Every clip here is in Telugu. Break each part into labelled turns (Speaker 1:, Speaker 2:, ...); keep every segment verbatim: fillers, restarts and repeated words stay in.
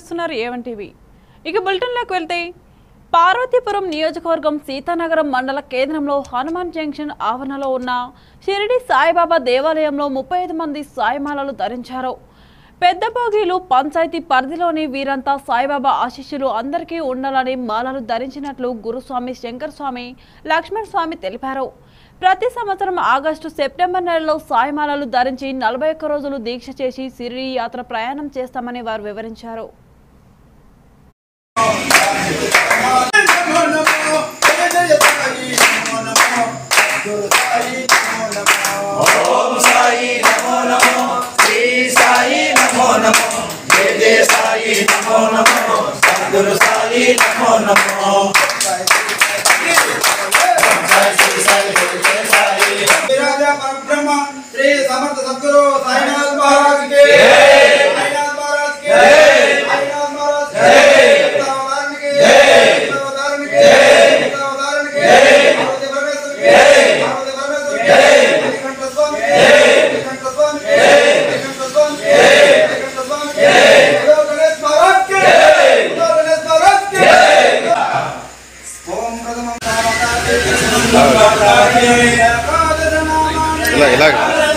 Speaker 1: చూస్తున్నారు ఏ వన్ టీవీ. ఇక బులెటిన్లోకి వెళ్తే పార్వతీపురం నియోజకవర్గం సీతానగరం మండల కేంద్రంలో హనుమాన్ జంక్షన్ ఆవరణలో ఉన్న షిరిడి సాయిబాబా దేవాలయంలో ముప్పై ఐదు మంది సాయిమాలలు ధరించారు. పెద్ద భోగిలు పంచాయతీ పరిధిలోని వీరంతా సాయిబాబా ఆశీస్సులు అందరికీ ఉండాలని మాలలు ధరించినట్లు గురుస్వామి శంకర్ స్వామి లక్ష్మణ్ స్వామి తెలిపారు. ప్రతి సంవత్సరం ఆగస్టు సెప్టెంబర్ నెలలో సాయిమాలలు ధరించి నలభై ఒక్క రోజులు దీక్ష చేసి షిరిడి యాత్ర ప్రయాణం చేస్తామని వారు వివరించారు.
Speaker 2: श्री समर्थ सद्गुरु साईनाथ महाराज के साईनाथ महाराज के साईनाथ महाराज के उदाहरण के उदाहरण के उदाहरण के पार्वती परमेश्वर के पार्वती परमेश्वर के कंठ स्वामी के कंठ स्वामी के कंठ स्वामी के कंठ स्वामी के उदो गणेश महाराज के उदो गणेश महाराज के ओम प्रथमं नामकाते इला इला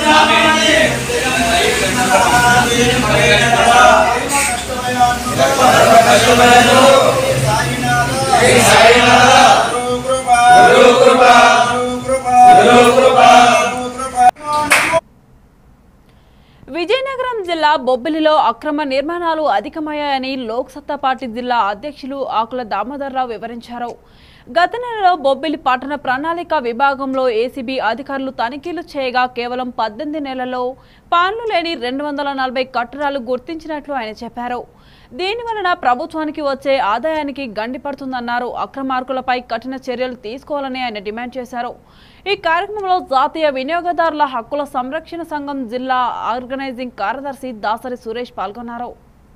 Speaker 1: విజయనగరం జిల్లా బొబ్బిలిలో అక్రమ నిర్మాణాలు అధికమయ్యాయని లోక్సత్తా పార్టీ జిల్లా అధ్యక్షులు ఆకుల దామోదర్రావు వివరించారు. గత నెలలో బొబ్బిలి పట్టణ ప్రణాళిక విభాగంలో ఏసీబీ అధికారులు తనిఖీలు చేయగా కేవలం పద్దెనిమిది నెలల్లో పాన్లు లేని రెండు వందల నలభై కట్టడాలు గుర్తించినట్లు ఆయన చెప్పారు. దీనివలన ప్రభుత్వానికి వచ్చే ఆదాయానికి గండి పడుతుందన్నారు. అక్రమార్కులపై కఠిన చర్యలు తీసుకోవాలని ఆయన డిమాండ్ చేశారు. ఈ కార్యక్రమంలో జాతీయ వినియోగదారుల హక్కుల సంరక్షణ సంఘం జిల్లా ఆర్గనైజింగ్ కార్యదర్శి దాసరి సురేష్ పాల్గొన్నారు.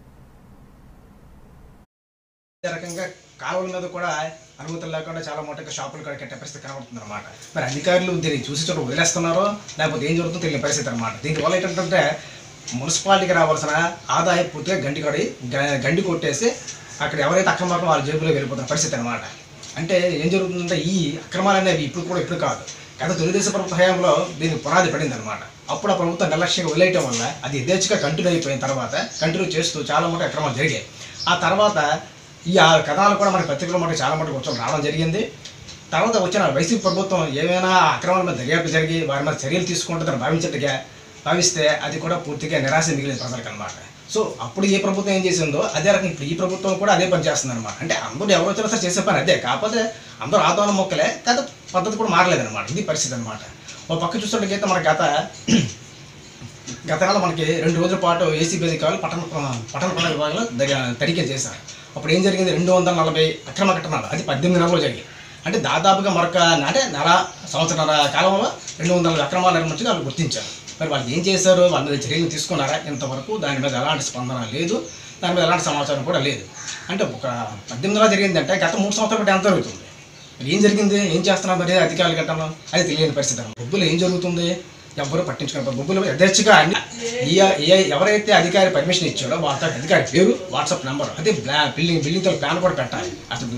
Speaker 3: కాలువల మీద కూడా అనుమతులు లేకుండా చాలా మోటగా షాపులు కూడా కట్టే పరిస్థితి కనబడుతుంది అనమాట. మరి అధికారులు దీన్ని చూసి చోట వదిలేస్తున్నారో లేకపోతే ఏం జరుగుతుందో తెలియని పరిస్థితి అనమాట. దీనివల్ల ఏంటంటే మున్సిపాలిటీకి రావాల్సిన ఆదాయం పూర్తిగా గండి కొడి గండి కొట్టేసి అక్కడ ఎవరైతే అక్రమార్గం వాళ్ళ జేబులో వెళ్ళిపోతున్న పరిస్థితి అనమాట. అంటే ఏం జరుగుతుందంటే ఈ అక్రమాలు అనేవి ఇప్పుడు కూడా ఇప్పుడు కాదు, గత తెలుగుదేశం ప్రభుత్వ హయాంలో దీనికి పునాది పడింది అనమాట. అప్పుడు ఆ ప్రభుత్వం నిర్లక్ష్యంగా వదిలేయటం వల్ల అది యథేచ్ఛగా కంటిన్యూ అయిపోయిన తర్వాత కంటిన్యూ చేస్తూ చాలా మటుకు అక్రమాలు జరిగాయి. ఆ తర్వాత ఈ ఆ కథనాలు కూడా మన పత్రికలో మటుకు చాలా మటుకు వచ్చి రావడం జరిగింది. తర్వాత వచ్చిన వైసీపీ ప్రభుత్వం ఏమైనా అక్రమాల మీద దర్యాప్తు జరిగి వారి మీద చర్యలు తీసుకుంటుందని భావించట్టుగా భావిస్తే అది కూడా పూర్తిగా నిరాశ మిగిలిన ప్రజలకు అనమాట. సో అప్పుడు ఏ ప్రభుత్వం ఏం చేసిందో అదే రకం ఇప్పుడు ఈ ప్రభుత్వం కూడా అదే పని చేస్తుంది అనమాట. అంటే అందరూ ఎవరు వచ్చినా సరే చేసే పని అదే, కాకపోతే అందరూ ఆందోళన మొక్కలే కాదు, పద్ధతి కూడా మారలేదన్నమాట. ఇది పరిస్థితి అనమాట. ఒక పక్క చూస్తున్నట్లయితే మన గత గత నెల మనకి రెండు రోజుల పాటు ఏసీబీ అధికారులు పట్టణ పట్టణ పట్టణ విభాగంలో తనిఖీ చేశారు. అప్పుడు ఏం జరిగింది, రెండు వందల నలభై అక్రమ కట్టడాలు అది పద్దెనిమిది నెలలో జరిగాయి. అంటే దాదాపుగా మరొక అంటే నెల సంవత్సరాల కాలంలో రెండు వందల అక్రమాలు నిర్మించి వాళ్ళు గుర్తించారు. మరి వాళ్ళు ఏం చేశారు, వాళ్ళ మీద చర్యలు తీసుకున్నారా? ఇంతవరకు దాని మీద ఎలాంటి స్పందన లేదు, దాని మీద ఎలాంటి సమాచారం కూడా లేదు. అంటే ఒక పద్దెనిమిది నెలలు జరిగిందంటే గత మూడు సంవత్సరాలు బట్టి ఎంత జరుగుతుంది, మరి ఏం జరిగింది, ఏం చేస్తున్నారు మరి అధికారులు గట్టంలో అది తెలియని పరిస్థితి. బొబ్బులు ఏం జరుగుతుంది ఎవరు పట్టించుకున్నారు. బొబ్బులు యథేచ్ఛగా అన్ని ఎవరైతే అధికారి పర్మిషన్ ఇచ్చాడో వాళ్ళ అధికారి పేరు వాట్సాప్ నెంబర్ అది బిల్డింగ్ బిల్డింగ్తో ప్లాన్ కూడా పెట్టాలి. అసలు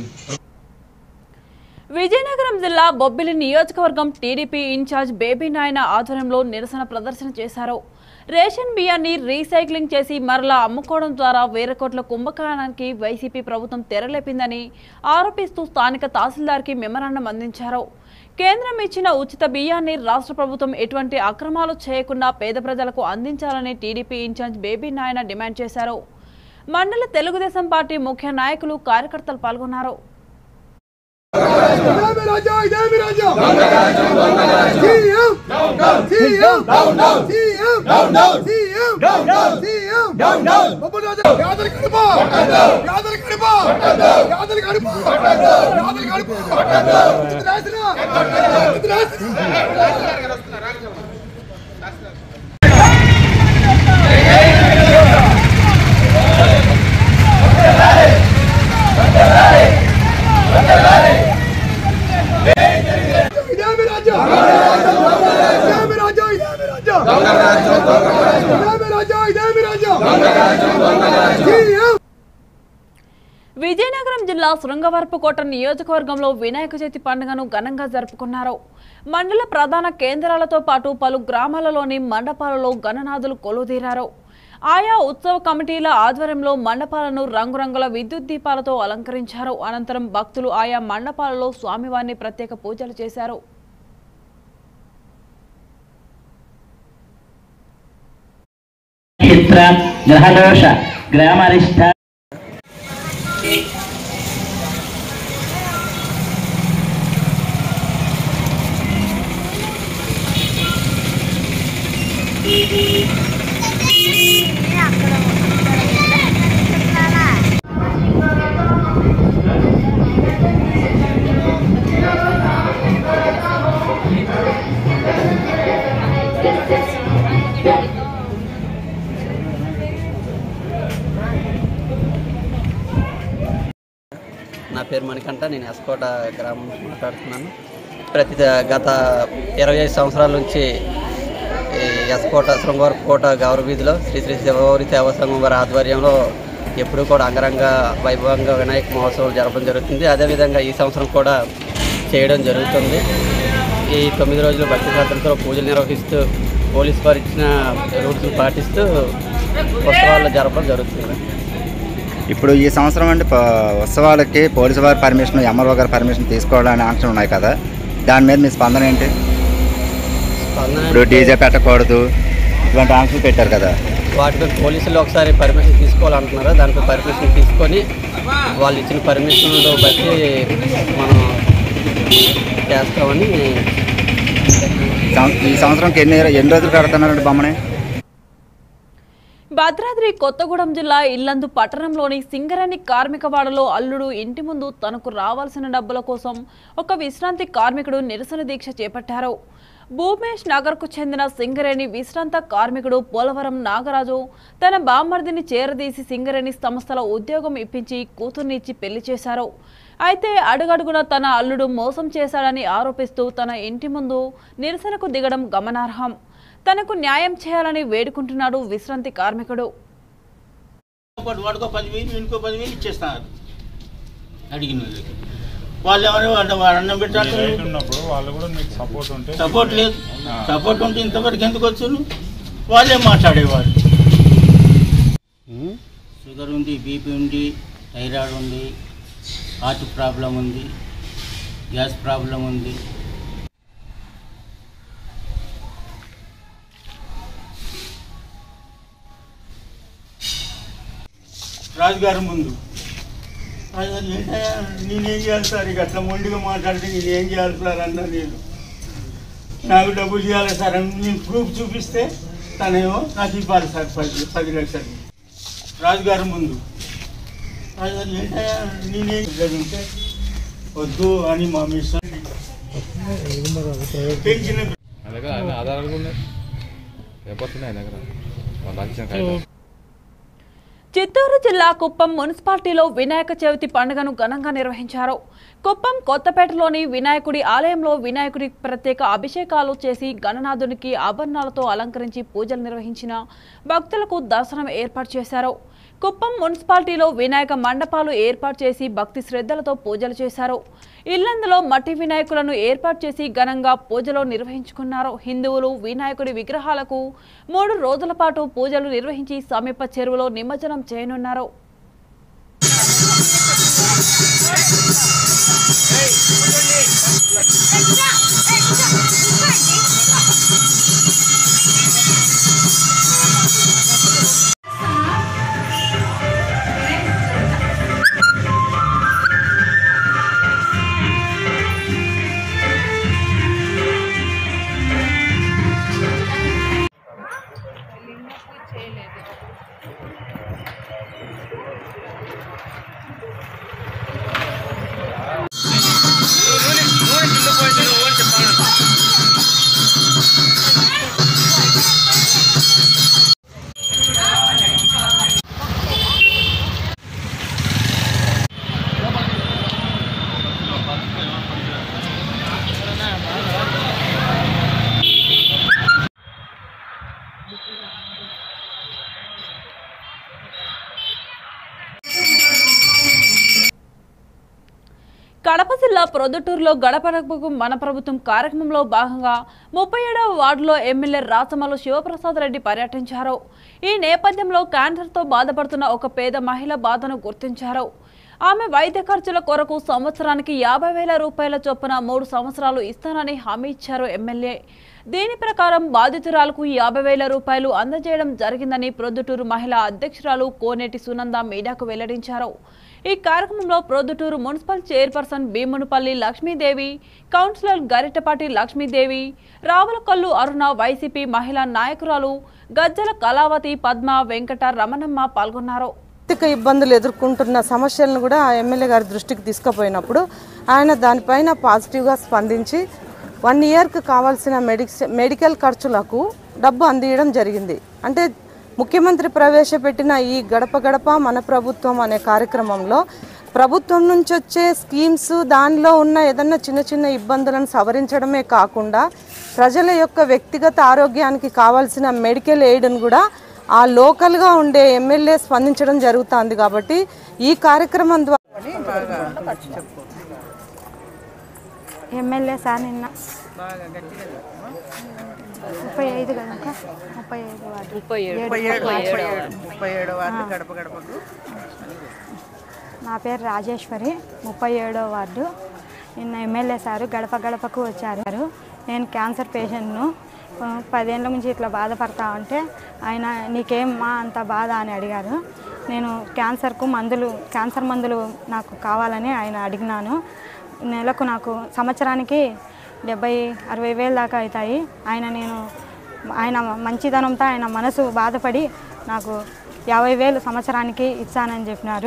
Speaker 1: విజయనగరం జిల్లా బొబ్బిలి నియోజకవర్గం టీడీపీ ఇన్ఛార్జ్ బేబీ నాయన ఆధ్వర్యంలో నిరసన ప్రదర్శన చేశారు. రేషన్ బియ్యాన్ని రీసైక్లింగ్ చేసి మరలా అమ్ముకోవడం ద్వారా వేల కోట్ల కుంభకోణానికి వైసీపీ ప్రభుత్వం తెరలేపిందని ఆరోపిస్తూ స్థానిక తహసీల్దార్కి మెమరాండం అందించారు. కేంద్రం ఇచ్చిన ఉచిత బియ్యాన్ని రాష్ట్ర ప్రభుత్వం ఎటువంటి అక్రమాలు చేయకుండా పేద ప్రజలకు అందించాలని TDP in charge Baby Nayana demand చేశారు. మండల తెలుగుదేశం పార్టీ ముఖ్య నాయకులు కార్యకర్తలు పాల్గొన్నారు. శృంగవరపుకోట నియోజకవర్గంలో వినాయక చవితి పండుగను ఘనంగా జరుపుకున్నారు. మండల ప్రధాన కేంద్రాలతో పాటు పలు గ్రామాలలోని మండపాలలో గణనాథులు కొలువుదీరారు. ఆయా ఉత్సవ కమిటీల ఆధ్వర్యంలో మండపాలను రంగురంగుల విద్యుత్ దీపాలతో అలంకరించారు. అనంతరం భక్తులు ఆయా మండపాలలో స్వామివారిని ప్రత్యేక పూజలు చేశారు.
Speaker 4: నా పేరు మణికంఠ, నేను ఎస్కోట గ్రామం నుంచి మాట్లాడుతున్నాను. ప్రతి గత ఇరవై ఐదు సంవత్సరాల నుంచి ఎస్కోట శృంగవరపుకోట గౌరవ వీధిలో శ్రీ శ్రీ శివగౌరి సేవా సంఘం వారి ఆధ్వర్యంలో ఎప్పుడూ కూడా అంగరంగ వైభవంగా వినాయక మహోత్సవాలు జరపడం జరుగుతుంది. అదేవిధంగా ఈ సంవత్సరం కూడా చేయడం జరుగుతుంది. ఈ తొమ్మిది రోజులు భక్తి శ్రద్ధలతో పూజలు నిర్వహిస్తూ పోలీసు వారు ఇచ్చిన రూల్స్ని పాటిస్తూ ఉత్సవాలు జరపడం జరుగుతుంది.
Speaker 5: ఇప్పుడు ఈ సంవత్సరం అంటే ఉత్సవాలకి పోలీసు వారి పర్మిషన్, ఎంఆర్ఓ గారి పర్మిషన్ తీసుకోవాలని ఆంక్షలు ఉన్నాయి కదా, దాని మీద మీ స్పందన ఏంటి? ఇప్పుడు డీజే పెట్టకూడదు ఇటువంటి ఆంక్షలు పెట్టారు కదా,
Speaker 4: వాటిపై పోలీసులు ఒకసారి పర్మిషన్ తీసుకోవాలంటున్నారు. దానిపై పర్మిషన్ తీసుకొని వాళ్ళు ఇచ్చిన పర్మిషన్లు బట్టి మనం చేస్తామని.
Speaker 5: ఈ సంవత్సరంకి ఎన్ని ఎన్ని రోజులు కడుతున్నారండి బొమ్మని?
Speaker 1: భద్రాద్రి కొత్తగూడెం జిల్లా ఇల్లందు పట్టణంలోని సింగరేణి కార్మికవాడలో అల్లుడు ఇంటి ముందు తనకు రావాల్సిన డబ్బుల కోసం ఒక విశ్రాంతి కార్మికుడు నిరసన దీక్ష చేపట్టారు. భూమేష్ నగర్కు చెందిన సింగరేణి విశ్రాంత కార్మికుడు పోలవరం నాగరాజు తన బామ్మర్దిని చేరదీసి సింగరేణి సంస్థల ఉద్యోగం ఇప్పించి కూతుర్ని ఇచ్చి పెళ్లి చేశారు. అయితే అడుగడుగున తన అల్లుడు మోసం చేశాడని ఆరోపిస్తూ తన ఇంటి ముందు నిరసనకు దిగడం గమనార్హం. తనకు న్యాయం చేయాలని వేడుకుంటున్నాడు విశ్రాంతి కార్మికుడు.
Speaker 6: వాళ్ళు ఎవరు అన్నం పెట్టాలన్నప్పుడు వాళ్ళు కూడా మీకు సపోర్ట్ ఉంటే సపోర్ట్ లేదు. సపోర్ట్ ఉంటే ఇంతవరకు ఎందుకు వచ్చారు? వాళ్ళే మాట్లాడేవాళ్ళు. షుగర్ ఉంది, బీపీ ఉంది, థైరాయిడ్ ఉంది, హార్ట్ ప్రాబ్లం ఉంది, గ్యాస్ ప్రాబ్లం ఉంది. రాజుగారి ముందు నేనేం చేయాలి సార్, ఇక అట్లా మొండిగా మాట్లాడితే నేనేం చేయాలి సార్ అన్నా. నేను నాకు డబ్బులు చేయాలి సార్ అని నేను ప్రూఫ్ చూపిస్తే తనేమో నాకు ఇవ్వాలి సార్ పది పది లక్షలు రాజుగారి ముందు. రాజుగారు ఏంటయ్యా నేనేం చదివితే వద్దు అని మా మిషన్ పెంచిన
Speaker 1: చిత్తూరు జిల్లా కుప్పం మున్సిపాలిటీలో వినాయక చవితి పండుగను ఘనంగా నిర్వహించారు. కుప్పం కొత్తపేటలోని వినాయకుడి ఆలయంలో వినాయకుడి ప్రత్యేక అభిషేకాలు చేసి గణనాథునికి ఆభరణాలతో అలంకరించి పూజలు నిర్వహించిన భక్తులకు దర్శనం ఏర్పాటు చేశారు. కుప్పం మున్సిపాలిటీలో వినాయక మండపాలు ఏర్పాటు చేసి భక్తి శ్రద్ధలతో పూజలు చేశారు. ఇల్లందులో మట్టి వినాయకులను ఏర్పాటు చేసి ఘనంగా పూజలు నిర్వహించుకున్నారు. హిందువులు వినాయకుడి విగ్రహాలకు మూడు రోజుల పాటు పూజలు నిర్వహించి సమీప చెరువులో నిమజ్జనం చేయనున్నారు.
Speaker 6: చెప్తాను
Speaker 1: కడప జిల్లా ప్రొద్దుటూరులో గడప గడపకు మన ప్రభుత్వం కార్యక్రమంలో భాగంగా ముప్పై ఏడవ వార్డులో ఎమ్మెల్యే రాచమల్లు శివప్రసాద్ రెడ్డి పర్యటించారు. ఈ నేపథ్యంలో క్యాన్సర్తో బాధపడుతున్న ఒక పేద మహిళ బాధను గుర్తించారు. ఆమె వైద్య ఖర్చుల కొరకు సంవత్సరానికి యాభై వేల రూపాయల చొప్పున మూడు సంవత్సరాలు ఇస్తానని హామీ ఇచ్చారు ఎమ్మెల్యే. దీని ప్రకారం బాధితురాలకు యాభై వేల రూపాయలు అందజేయడం జరిగిందని ప్రొద్దుటూరు మహిళా అధ్యక్షురాలు కోనేటి సునంద మీడియాకు వెల్లడించారు. ఈ కార్యక్రమంలో Proddatur municipal chairperson Bhimunipalli Lakshmidevi, councillor Garitapati Lakshmidevi, Ravulakallu Aruna, YCP మహిళా నాయకురాలు గజ్జల కళావతి, పద్మ, వెంకట రమణమ్మ పాల్గొన్నారు.
Speaker 7: ఆర్థిక ఇబ్బందులు ఎదుర్కొంటున్న సమస్యలను కూడా ఆ ఎమ్మెల్యే గారి దృష్టికి తీసుకుపోయినప్పుడు ఆయన దానిపైన పాజిటివ్గా స్పందించి వన్ ఇయర్కి కావాల్సిన మెడిక్ మెడికల్ ఖర్చులకు డబ్బు అందించడం జరిగింది. అంటే ముఖ్యమంత్రి ప్రవేశపెట్టిన ఈ గడప గడప మన ప్రభుత్వం అనే కార్యక్రమంలో ప్రభుత్వం నుంచి వచ్చే స్కీమ్స్ దానిలో ఉన్న ఏదన్నా చిన్న చిన్న ఇబ్బందులను సవరించడమే కాకుండా ప్రజల యొక్క వ్యక్తిగత ఆరోగ్యానికి కావాల్సిన మెడికల్ ఎయిడ్ను కూడా ఆ లోకల్గా ఉండే ఎమ్మెల్యే స్పందించడం జరుగుతుంది. కాబట్టి ఈ కార్యక్రమం ద్వారా
Speaker 8: ఎమ్మెల్యే సార్ నిన్న ముప్పై ఐదు కదా ముప్పై ఐదు ముప్పై ఏడు ముప్పై ఏడు వార్డు గడప గడపకు. నా పేరు రాజేశ్వరి, ముప్పై ఏడో వార్డు. నిన్న ఎమ్మెల్యే సారు గడప గడపకు వచ్చారు. నేను క్యాన్సర్ పేషెంట్ను, పదేళ్ళ నుంచి ఇట్లా బాధపడతా ఉంటే ఆయన నీకేమ్మా అంత బాధ అని అడిగారు. నేను క్యాన్సర్కు మందులు క్యాన్సర్ మందులు నాకు కావాలని ఆయన అడిగినాను. నెలకు నాకు సంవత్సరానికి డెబ్బై అరవై వేలు దాకా అవుతాయి. ఆయన నేను ఆయన మంచితనంతో ఆయన మనసు బాధపడి నాకు యాభై వేలు సంవత్సరానికి ఇచ్చానని చెప్పినారు.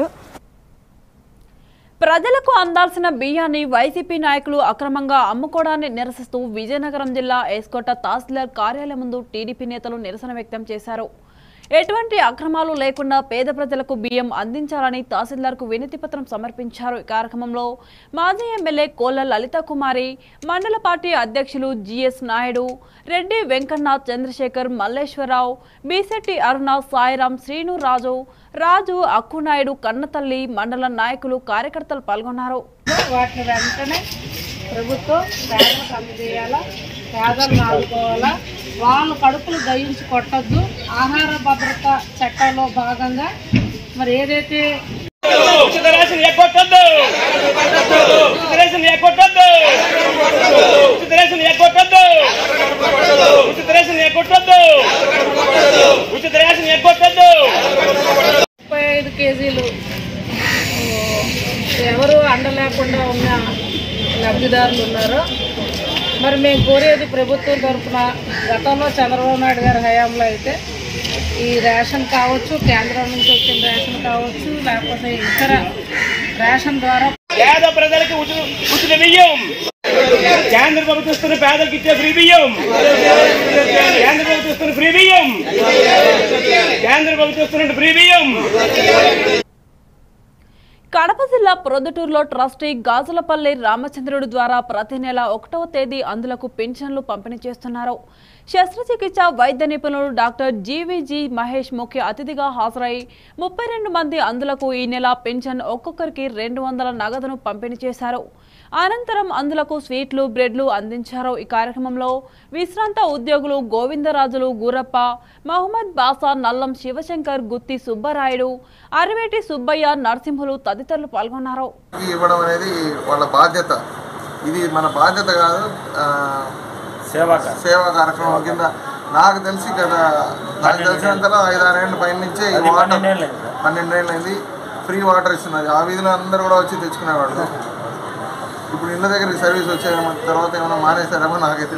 Speaker 1: ప్రజలకు అందాల్సిన బియ్యాన్ని వైసీపీ నాయకులు అక్రమంగా అమ్ముకోవడాన్ని నిరసిస్తూ విజయనగరం జిల్లా ఎస్కోట తహసీల్దార్ కార్యాలయం ముందు టీడీపీ నేతలు నిరసన వ్యక్తం చేశారు. ఎటువంటి అక్రమాలు లేకుండా పేద ప్రజలకు బియ్యం అందించాలని తహసీల్దార్కు వినతి పత్రం సమర్పించారు. ఈ కార్యక్రమంలో మాజీ ఎమ్మెల్యే కోళ్ల లలిత కుమారి, మండల పార్టీ అధ్యక్షులు జిఎస్ నాయుడు, రెడ్డి వెంకన్న, చంద్రశేఖర్, మల్లేశ్వరరావు, బీసెట్టి అరుణ, సాయిరాం, శ్రీను, రాజు రాజు అక్కునాయుడు, కన్నతల్లి, మండల నాయకులు, కార్యకర్తలు పాల్గొన్నారు.
Speaker 9: వాటిని వెంటనే ప్రభుత్వం పేదలకు అందజేయాలా, పేదలను ఆదుకోవాలా, వాళ్ళు కడుపులు దయించి కొట్టద్దు. ఆహార భద్రత చట్టంలో భాగంగా మరి ఏదైతే
Speaker 6: ఉచిత రేషన్ ఎక్కొట్టద్దు, ఉచిత రేషన్ ఎక్కొట్టద్దు, ఉచిత రేషన్ ఎక్కొట్టద్దు, ఉచిత రేషన్ ఎక్కొట్టద్దు, ఉచిత రేషన్ ఎక్కొట్టద్దు.
Speaker 9: ముప్పై ఐదు కేజీలు ఎవరు అండలేకుండా ఉన్న లబ్ధిదారులు ఉన్నారో మరి మేము కోరేది ప్రభుత్వం తరఫున గతంలో చంద్రబాబు నాయుడు గారి హయాంలో అయితే ఈ రేషన్ కావచ్చు, కేంద్రం నుంచి వచ్చిన రేషన్ కావచ్చు, లేకపోతే ఇతర రేషన్ ద్వారా
Speaker 6: పేద ప్రజలకి ఉచిత ఉచిత బియ్యం, కేంద్ర ప్రభుత్వం ఇస్తున్న పేదలకు ఇచ్చే ఫ్రీ బియ్యం, కేంద్ర ప్రభుత్వం ఇస్తున్న ఫ్రీ బియ్యం, కేంద్ర ప్రభుత్వం ఇస్తున్న ఫ్రీ బియ్యం.
Speaker 1: కడప జిల్లా ప్రొద్దుటూరులో ట్రస్టీ గాజులపల్లి రామచంద్రుడు ద్వారా ప్రతి నెల ఒకటవ తేదీ అందులకు పెన్షన్లు పంపిణీ చేస్తున్నారు. శస్త్రచికిత్స వైద్య నిపుణులు డాక్టర్ జీవీజీ మహేష్ ముఖ్య అతిథిగా హాజరై ముప్పై రెండు మంది అందులకు ఈ నెల పెన్షన్ ఒక్కొక్కరికి రెండు వందల నగదును పంపిణీ చేశారు. అనంతరం అందులకు స్వీట్లు, బ్రెడ్లు అందించారు. ఈ కార్యక్రమంలో విశ్రాంత ఉద్యోగులు గోవిందరాజులు, గురప్ప, మహమ్మద్ బాసా, నల్లం శివశంకర్, గుత్తి సుబ్బరాయుడు, అరివేటి సుబ్బయ్య, నరసింహులు తదితరులు పాల్గొన్నారు.
Speaker 2: ఇవ్వడం అనేది వాళ్ళ బాధ్యత. ఇది మన బాధ్యత కాదు, సేవా సేవా కార్యక్రమం కింద. నాకు తెలిసి కదా నాకు తెలిసినంతలో ఐదారేళ్ళ పైన నుంచే ఈ వాటర్ పన్నెండేళ్ళు అయింది ఫ్రీ వాటర్ ఇస్తున్నది. ఆ వీధిలో అందరూ కూడా వచ్చి తెచ్చుకునేవాళ్ళు. ఇప్పుడు ఇళ్ళ దగ్గరికి సర్వీస్ వచ్చే తర్వాత ఏమైనా మానేశారేమో నాకైతే.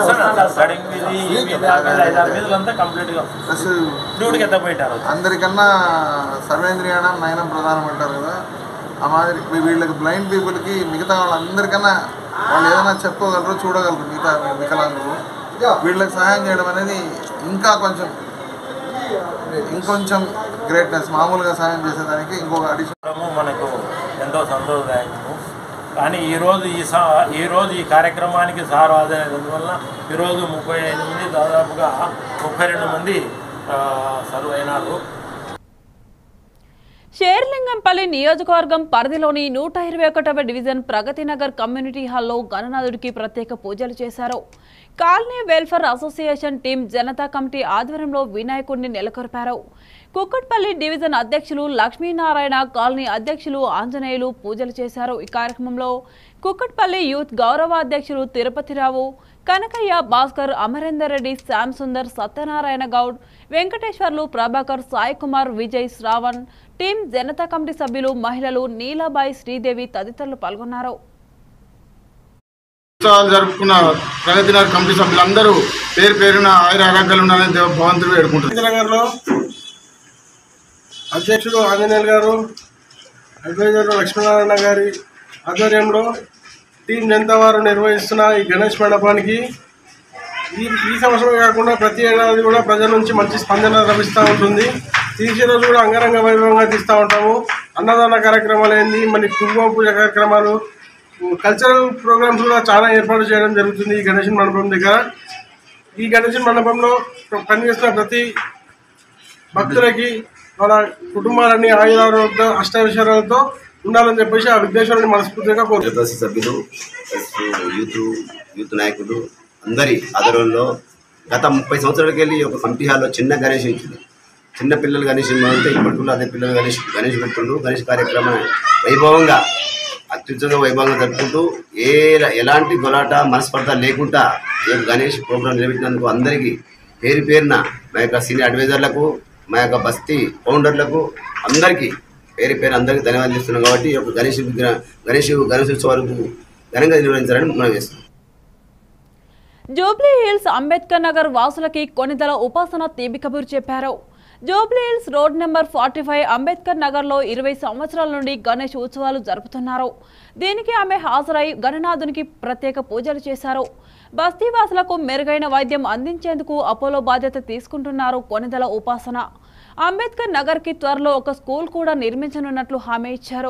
Speaker 2: అందరికన్నా సర్వేంద్రియాణం నయనం ప్రధానం అంటారు కదా, ఆ మాదిరి వీళ్ళకి బ్లైండ్ పీపుల్కి మిగతా వాళ్ళందరికన్నా వాళ్ళు ఏదైనా చెప్పుకోగలరు, చూడగలరు. మిగతా వికలాంగులు వీళ్ళకి సహాయం చేయడం అనేది ఇంకా కొంచెం ఇంకొంచెం గ్రేట్నెస్. మామూలుగా సహాయం చేసేదానికి ఇంకొక అడిషన్
Speaker 10: మనకు ఎంతో సంతోషదాయకము. కానీ ఈరోజు ఈ సా ఈరోజు ఈ కార్యక్రమానికి సార్ హాజరైనందువల్ల ఈరోజు ముప్పై ఐదు మంది దాదాపుగా ముప్పై రెండు మంది సర్వ్ అయినారు.
Speaker 1: షేర్లింగంపల్లి నియోజకవర్గం పరిధిలోని నూట ఇరవై ఒకటవ డివిజన్ ప్రగతినగర్ కమ్యూనిటీ హాల్లో గణనాథుడికి ప్రత్యేక పూజలు చేశారు. Colony welfare association team Janata committee ఆధ్వర్యంలో వినాయకుడిని నెలకొల్పారు. కుక్కట్పల్లి డివిజన్ అధ్యక్షులు లక్ష్మీనారాయణ, కాలనీ అధ్యక్షులు ఆంజనేయులు పూజలు చేశారు. ఈ కార్యక్రమంలో కుక్కట్పల్లి యూత్ గౌరవ అధ్యక్షులు తిరుపతిరావు, కనకయ్య, భాస్కర్, అమరేందర్ రెడ్డి, శ్యామ్ సుందర్, సత్యనారాయణ గౌడ్, వెంకటేశ్వర్లు, ప్రభాకర్, సాయి కుమార్, విజయ్, శ్రావణ్, టీం జనతా కమిటీ సభ్యులు, మహిళలు, నీలాబాయి, శ్రీదేవి తదితరులు పాల్గొన్నారు.
Speaker 11: జరుపుకున్న ప్రగతినగర్ కమిటీ సభ్యులందరూ పేరు పేరున ఆయుర ఆరోగ్యాలు ఉండాలని భగవంతుడు వేడుకుంటున్నారు.
Speaker 12: అధ్యక్షుడు ఆంజనేయులు గారు, అడ్వైజర్ లక్ష్మీనారాయణ గారి ఆధ్వర్యంలో టీం జనతా వారు నిర్వహిస్తున్న ఈ గణేష్ మండపానికి ఈ ఈ సంవత్సరం కాకుండా ప్రతి ఏడాది కూడా ప్రజల నుంచి మంచి స్పందన లభిస్తూ ఉంటుంది. తీసే రోజు కూడా అంగరంగ వైభవంగా తీస్తూ ఉంటాము. అన్నదాన కార్యక్రమాలు ఏంది, మరి కుంకుమ పూజ కార్యక్రమాలు, కల్చరల్ ప్రోగ్రామ్స్ కూడా చాలా ఏర్పాటు చేయడం జరుగుతుంది ఈ గణేష్ మండపం దగ్గర. ఈ గణేష్ మండపంలో పనిచేస్తున్న ప్రతి భక్తులకి వాళ్ళ కుటుంబాలన్నీ ఆయురారోగ్య అష్టైశ్వర్యాలతో ఉండాలని చెప్పేసి ఆ విఘ్నేశ్వరుని మనస్ఫూర్తిగా కోరుతున్నారు.
Speaker 13: సభ్యులు, యూత్ యూత్ నాయకులు అందరి ఆధ్వర్యంలో గత ముప్పై సంవత్సరాలకి వెళ్ళి ఒక కమిటీ హాల్లో చిన్న గణేష్ ఇచ్చింది. చిన్న పిల్లలు గణేష్ ఉంటే ఇప్పటిలో అదే పిల్లలు గణేష్ గణేష్ పెట్టుకుంటూ గణేష్ కార్యక్రమం వైభవంగా అత్యుత్సంగా వైభవంగా జరుపుకుంటూ ఏ ఎలాంటి గొలాట మనస్పర్ధ లేకుండా ఈ గణేష్ ప్రోగ్రాం నిర్వహించినందుకు అందరికీ పేరు పేరున మా యొక్క సీనియర్ అడ్వైజర్లకు, మా యొక్క బస్తీ ఫౌండర్లకు అందరికీ పేరు పేరు అందరికీ ధన్యవాదాలు ఇస్తున్నాం. కాబట్టి ఈ యొక్క గణేష్ గణేష్ గణేశోత్సవాలకు ఘనంగా నిర్వహించాలని మనం చేస్తున్నాం.
Speaker 1: జూబ్లీ హిల్స్ అంబేద్కర్ నగర్ వాసులకి కొనిదల ఉపాసన తీపి కబురు చెప్పారు. Jubilee Hills road number forty five Ambedkar నగర్లో ఇరవై సంవత్సరాల నుండి గణేష్ ఉత్సవాలు జరుపుతున్నారు. దీనికి ఆమె హాజరై గణనాథునికి ప్రత్యేక పూజలు చేశారు. బస్తీవాసులకు మెరుగైన వైద్యం అందించేందుకు అపోలో బాధ్యత తీసుకుంటున్నారు కొనిదల ఉపాసన. అంబేద్కర్ నగర్ కి త్వరలో ఒక స్కూల్ కూడా నిర్మించనున్నట్లు హామీ ఇచ్చారు.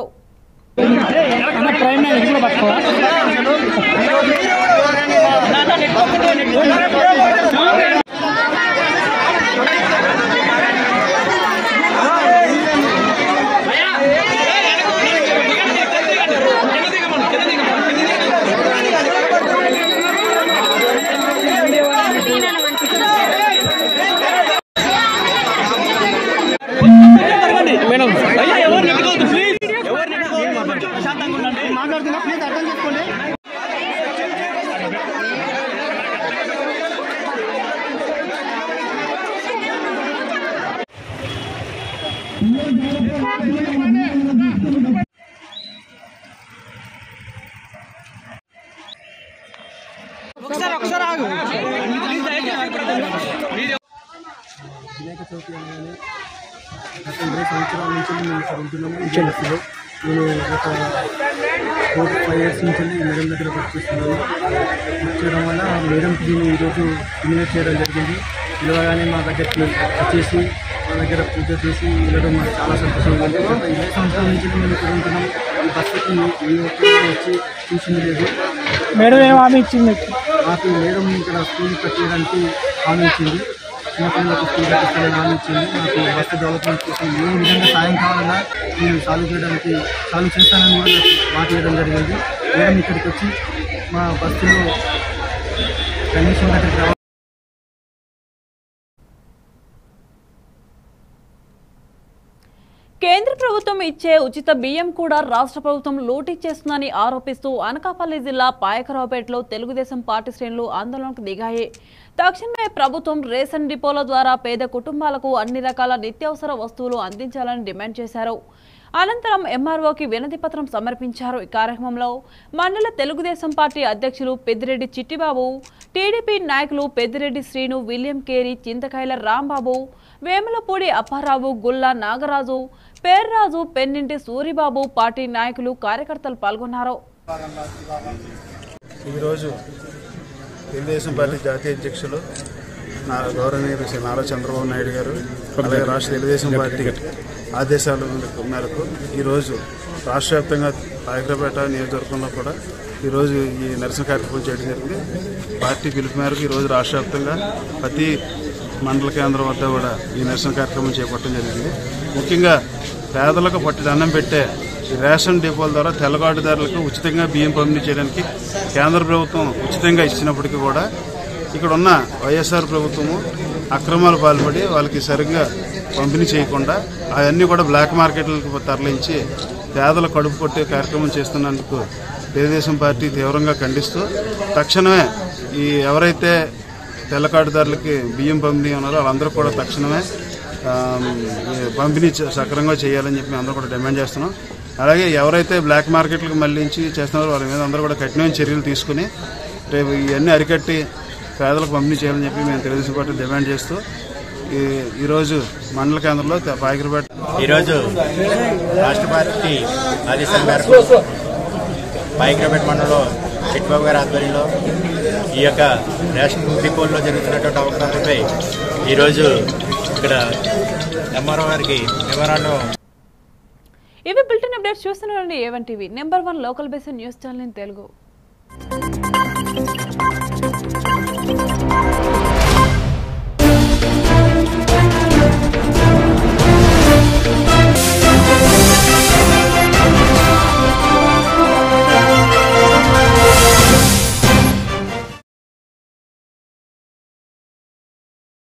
Speaker 14: వినాయక చవితి అనగానే గత ఇరవై సంవత్సరాల నుంచి మేము చదువుతున్నాము. ఈ బస్సులో నేను ఒక ఫోర్ ఫైవ్ ఇయర్స్ నుంచి మేడం దగ్గర వర్క్ చేస్తున్నాను. వర్క్ చేయడం వల్ల మేడంకి నేను ఈరోజు ఇన్వైట్ చేయడం జరిగింది. పిలవగానే మా దగ్గరికి వచ్చేసి మా దగ్గర పూజ చేసి వెళ్ళడం మాకు చాలా సంతోషంగా ఉంది. గత ఇరవై సంవత్సరాల నుంచి మేము చదువుతున్నాం. ఈ బస్సుకి ఏ ఒక్కరు వచ్చి చూసింది లేదు. మేడం ఏం హామీ ఇచ్చింది మాకు? మేడం ఇక్కడ స్కూల్ కట్టేయడానికి హామీ ఇచ్చింది. చిన్నపిల్లలకు స్కూల్ కట్టిస్తానని హామీ ఇచ్చింది. నాకు బస్సు డెవలప్మెంట్ కోసం ఏ విధంగా సాయం కావాలన్నా నేను సాల్వ్ చేయడానికి సాల్వ్ చేస్తానని కూడా నాకు మాట ఇవ్వడం జరిగింది. మేడం ఇక్కడికి వచ్చి మా బస్సులో కనీసం దగ్గరికి రావాలి.
Speaker 1: కేంద్ర ప్రభుత్వం ఇచ్చే ఉచిత బియ్యం కూడా రాష్ట్ర ప్రభుత్వం లూటీ చేస్తుందని ఆరోపిస్తూ అనకాపల్లి జిల్లా పాయకరావుపేటలో తెలుగుదేశం పార్టీ శ్రేణులు ఆందోళనకు దిగాయి. తక్షణమే ప్రభుత్వం రేషన్ డిపోల ద్వారా పేద కుటుంబాలకు అన్ని రకాల నిత్యావసర వస్తువులు అందించాలని డిమాండ్ చేశారు. అనంతరం ఎంఆర్ఓకి వినతి పత్రం సమర్పించారు. ఈ కార్యక్రమంలో మండల తెలుగుదేశం పార్టీ అధ్యక్షులు పెద్దిరెడ్డి చిట్టిబాబు, టీడీపీ నాయకులు Peddireddy Srinu, William Carey, Chintakayala Rambabu, Vemulapudi Apparao, Gulla Nagaraju, Perraju, Penninti Suribabu, party నాయకులు, కార్యకర్తలు పాల్గొన్నారు.
Speaker 15: ఈరోజు తెలుగుదేశం పార్టీ జాతీయ అధ్యక్షులు నా గౌరవనీయులు శ్రీ నారా చంద్రబాబు నాయుడు గారు, అలాగే రాష్ట్ర తెలుగుదేశం పార్టీ ఆదేశాల మేరకు ఈరోజు రాష్ట్ర వ్యాప్తంగా పాయకరావుపేట నియోజకవర్గంలో కూడా ఈరోజు ఈ నిరసన కార్యక్రమం చేయడం జరిగింది. పార్టీ పిలుపు మేరకు ఈరోజు రాష్ట్ర వ్యాప్తంగా ప్రతి మండల కేంద్రం వద్ద కూడా ఈ నిరసన కార్యక్రమం చేపట్టడం జరిగింది. ముఖ్యంగా పేదలకు పట్టి అన్నం పెట్టే రేషన్ డిపోల ద్వారా తెల్లగాటుదారులకు ఉచితంగా బియ్యం పంపిణీ చేయడానికి కేంద్ర ప్రభుత్వం ఉచితంగా ఇచ్చినప్పటికీ కూడా ఇక్కడ ఉన్న వైఎస్ఆర్ ప్రభుత్వము అక్రమాలు పాల్పడి వాళ్ళకి సరిగ్గా పంపిణీ చేయకుండా అవన్నీ కూడా బ్లాక్ మార్కెట్లకు తరలించి పేదల కడుపు కొట్టే కార్యక్రమం చేస్తున్నందుకు తెలుగుదేశం పార్టీ తీవ్రంగా ఖండిస్తూ తక్షణమే ఈ ఎవరైతే తెల్లకాటుదారులకి బియ్యం పంపిణీ ఉన్నారో వాళ్ళందరూ కూడా తక్షణమే పంపిణీ సక్రమంగా చేయాలని చెప్పి అందరూ కూడా డిమాండ్ చేస్తున్నాం. అలాగే ఎవరైతే బ్లాక్ మార్కెట్లకు మళ్లించి చేస్తున్నారో వాళ్ళ మీద అందరూ కూడా కఠినమైన చర్యలు తీసుకుని రేపు ఇవన్నీ అరికట్టి పేదలకు పంపిణీ చేయాలని చెప్పి మేము తెలుగుదేశం పార్టీ డిమాండ్ చేస్తూ ఈ ఈరోజు మండల కేంద్రంలో పాయకరపేట
Speaker 16: ఈరోజు రాష్ట్ర పార్టీ ఆదేశాల మేరకు పాయకరపేట మండలంలో చిట్బాబు గారి ఆధ్వర్యంలో ఈ యొక్క రేషన్ డిపోల్లో జరుగుతున్నటువంటి అవకతవకలపై ఈరోజు ఇక్కడ ఎంఆర్ఓ గారికి మెమోరాండం.
Speaker 1: ఇవి బులెటిన్ అప్డేట్స్ చూస్తున్నారండి A one TV number one local based news channel in Telugu.